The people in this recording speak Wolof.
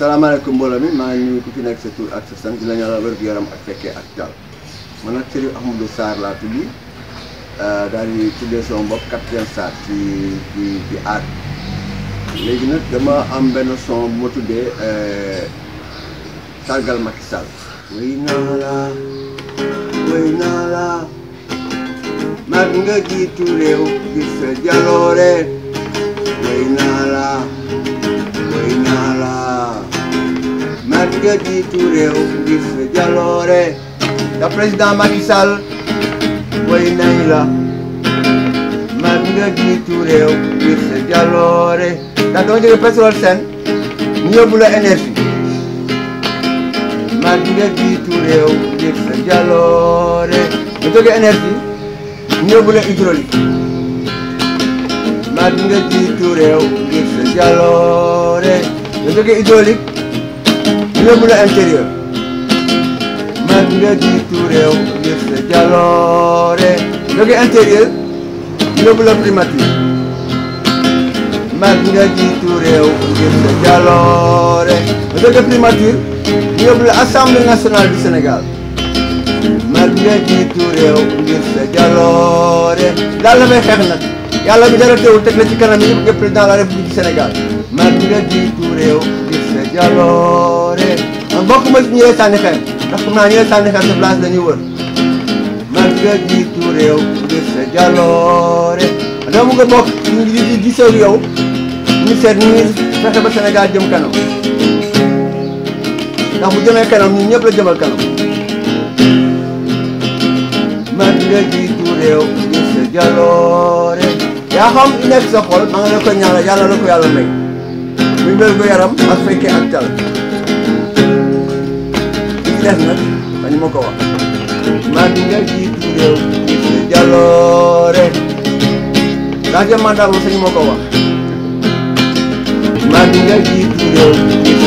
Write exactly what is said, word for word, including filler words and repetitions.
salaamaaleykum mbooloo mi maa ngi nuyu ku ci nekk sa tur ak sa sant di la ñaanal wér gu yaram ak fekkee ak tal man nag Serigne Ahmadou Sarr laa tudd daal di tuddee sama bopp Capitaine Sarr ci ci ci aar léegi nag dama am benn son bu ma tuddee sargal Macky Sall. wéy naa la wéy naa la mag nga jiitu réew gis sa jaloore wéy naa la wéy naa la mag nga jiitu réew gis sa jaloore da président Macky Sall wéy nañ la mag nga jiitu réew gis sa jaloore ndax dama jóge pétrole sen ñu yóbbu la énergie mag nga jiitu réew gis sa jaloore nga jóge énergie ñu yóbbu la hydraulique mag nga jiitu réew gis sa jaloore nga jóge hydraulique ñu yóbbu la intérieur mag nga jiitu réew gis sa jaloore jóge intérieur ñu yóbbu la primature mag nga jiitu réew gis sa jaloore nga jóge primature ñu yóbbu la assemblée nationale du Sénégal mag nga jiitu réew ngir sa jaloore daal la may xeex nag yàlla mi dara teewul teg la ci kanam yi nga président de la république du Sénégal mag nga jiitu réew ngir sa jaloore man bokk ma ci ñi lay sànni xeer ndax xam naa ñi lay sànni xeer sa place la ñuy wër mag nga jiitu réew ngir sa jaloore dama bëgg a bokk ñu di gisoo yow ñu seet ñu ngi fexe ba Sénégal jëm kanam ndax bu jëmee kanam ñun ñëpp la jëmal kanam mag nga jiitu réew ngir sa jaloore yaa xam li nekk sa xol maa ngi la ko ñaanal yàlla la ko yàlla may muy wér gu yaram ak fekkee ak tal li ci des nag dañu ma ko wax mag nga jiitu réew ngir sa jaloore ndax jëm mandat moom sañu ma ko wax mag nga jiitu réew